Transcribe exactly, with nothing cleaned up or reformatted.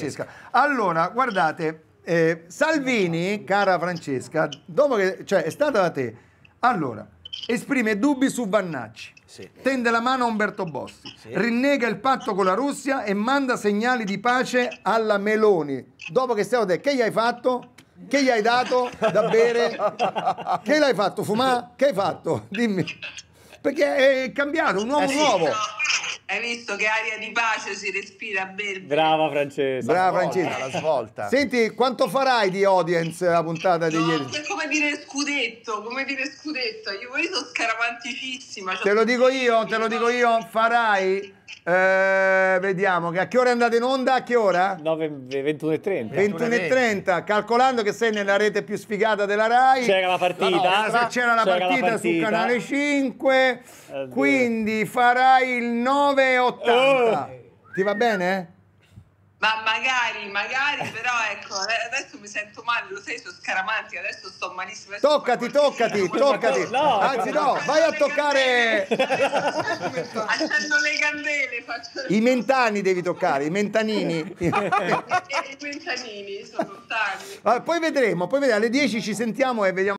Francesca. Allora, guardate, eh, Salvini, cara Francesca, dopo che, cioè, è stata da te, allora, esprime dubbi su Vannacci, Sì. tende la mano a Umberto Bossi, Sì. rinnega il patto con la Russia e manda segnali di pace alla Meloni. Dopo che stiamo te, che gli hai fatto? Che gli hai dato da bere? Che l'hai fatto? Fumare? Che hai fatto? Dimmi. Perché è cambiato, un uomo Eh sì. nuovo. Hai visto che aria di pace si respira a Belve? Brava Francesca. Brava svolta, Francesca. la svolta. Senti, quanto farai di audience la puntata di No, ieri? è come dire scudetto, come dire scudetto. Io, io sono scaramanticissima. Te lo dico io, te lo dico io, farai... eh, vediamo, che a che ora è andata in onda? A che ora? nove, ventuno e trenta. ventuno e trenta, calcolando che sei nella rete più sfigata della Rai. C'era la partita. Ah, c'era la C'era partita, la partita. su Canale cinque, Oddio. quindi farai il nove e ottanta. Oh. Ti va bene? Ma magari, magari, però ecco, adesso mi sento male, lo sai, sono scaramantica, adesso sto malissimo. Adesso Toccati, toccati, toccati. No. Anzi no, vai a toccare Accendo le candele, faccio i mentani, devi toccare, i mentanini. i pentanini, sono lontani. Ah, poi vedremo, poi vedremo, alle dieci ci sentiamo e vediamo.